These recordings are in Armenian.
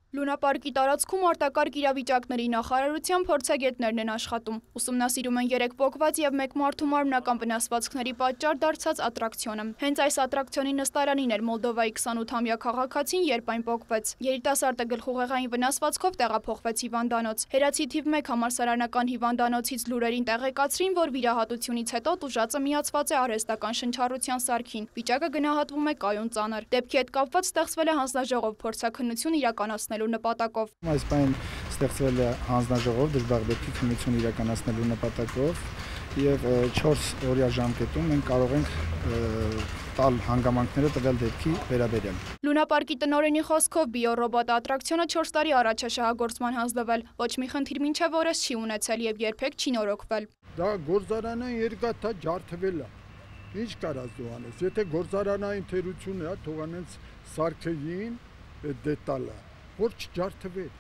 Լունապարկի տարածքում արտակարգ իրավիճակների նախարարության փորձագետներն են աշխատում։ Ուսումնասիրում են 3 պոկված եւ 1 մարդու մարմնական վնասվածքների պատճառ դարձած ատրակցիոնը։ Հենց այս ատրակցիոնի նստարանին էր Մոլդովայի 28-ամյա քաղաքացին, երբ այն պոկվեց։ Երիտասարդը գլխուղեղային վնասվածքով տեղափոխվեց հիվանդանոց։ Հերացի թիվ 1 համալսարանական հիվանդանոցից լուրերին տեղեկացրին, որ վիրահատությունից հետո տուժածը միացված է արհեստական շնչառության սարքին։ Վիճակը գնահատվում է կայուն ծանր։ Դեպքի հետ կապված ստեղծվել է հանձնաժողով փորձաքննություն իրականացնելու նպատակով։ Այս պայն ստեղծվել է հանձնաժողով դժբախտ դեպքի քննություն իրականացնելու նպատակով եւ 4 օրյա ժամկետում մենք կարող ենք տալ հանգամանքները տվյալ դեպքի վերաբերյալ։ Լունապարկի տնօրենի խոսքով բիոռոբոտ ատրակցիոնը 4 տարի առաջ է շահագործման հանձնվել։ Ոչ մի խնդիր մինչև օրս չի ունեցել եւ երբեք չի նորոգվել։ Դա գործարանային երկաթա ջարդվել է։ Ինչ կարած դու անես, եթե գործարանային թերություն է, թող անենց սարքեին այդ դետալը, որ չջարդվել։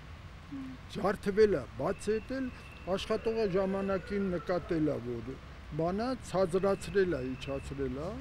Ջարդվել է, բաց հետել աշխատողը ժամանակին նկատել է, որ բանը ցածրացրել է, իջացրել է,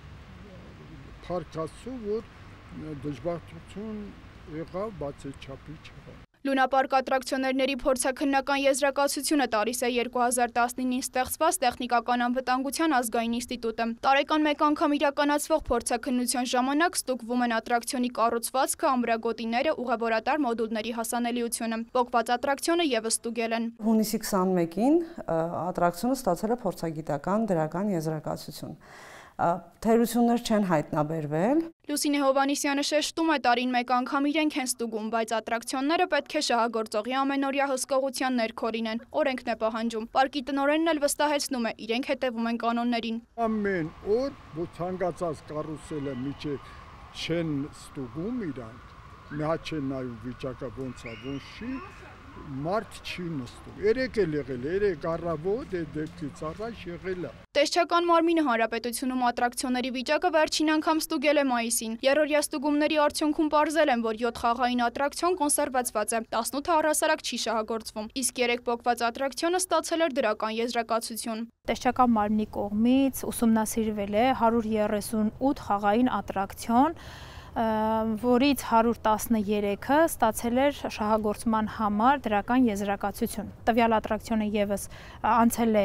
փառքաստու, որ դժբախտություն եղավ, բաց այդ չափի չեղավ։ Լունապարկ ատրակցիոներների փորձաքննական եզրակացությունը տալիս է 2019-ին ստեղծված տեխնիկական անվտանգության ազգային ինստիտուտը։ Տարեկան մեկ անգամ իրականացվող փորձաքննության ժամանակ ստուգվում են ատրակցիոնի կառուցվածքը, ամրագոտիները, ուղևորատար մոդուլների հասանելիությունը։ Պոկված ատրակցիոնը եւս ստուգել են։ Հունիսի 21-ին ատրակցիոնը ստացել է փորձագիտական դրական եզրակացություն։ Թերություններ չեն հայտնաբերվել։ Լուսինե Հովանիսյանը շեշտում է, տարին մեկ անգամ իրենք են ստուգում, բայց ատրակցիոնները պետք է շահագործողի ամենօրյա հսկողության ներքո լինեն, օրենքն է պահանջում։ Պարկի տնօրենն էլ վստահեցնում է, իրենք հետևում են կանոններին։ Ամեն օր որ ցանկացած կարուսելը միջև չեն ստուգում իրանք, մի հատ չեն նայում վիճակը ոնց է, ոնց չի, մարդ չի նստում։ Երեք էլ եղել, երեք առավոտ այդ դեպքից առաջ եղել է։ Տեսչական մարմինը հանրապետությունում ատրակցիոնների վիճակը վերջին անգամ ստուգել է մայիսին։ Երրորդյա ստուգումների արդյունքում պարզել են, որ 7 խաղային ատրակցիոն կոնսերվացված է, 18-ը առհասարակ չի շահագործվում, իսկ 3 պոկված ատրակցիոնը ստացել էր դրական եզրակացություն։ Տեսչական մարմնի կողմից ուսումնասիրվել է 138 խաղային ատրակցիոն, որից 113-ը ստացել էր շահագործման համար դրական եզրակացություն։ Տվյալ ատրակցիոնը եւս անցել է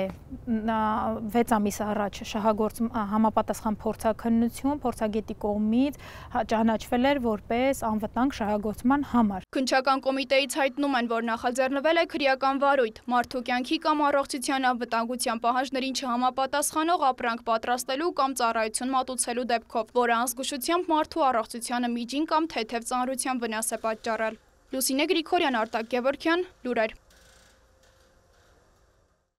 6 ամիս առաջ համապատասխան փորձաքննություն, փորձագետի կողմից ճանաչվել էր որպես անվտանգ շահագործման համար։ Քննչական կոմիտեից հայտնում են, որ նախաձեռնվել է քրեական վարույթ, մարդու կյանքի կամ առողջության անվտանգության պահանջներին չհամապատասխանող ապրանք պատրաստելու կամ ծառայություն մատուցելու դեպքով, որը անզգուշությամբ մարդու առողջությանը միջին կամ թեթև ծանրության վնաս է պատճառել։ Լուսինե Գրիգորյան, Արտակ Գևորգյան, Լուրեր։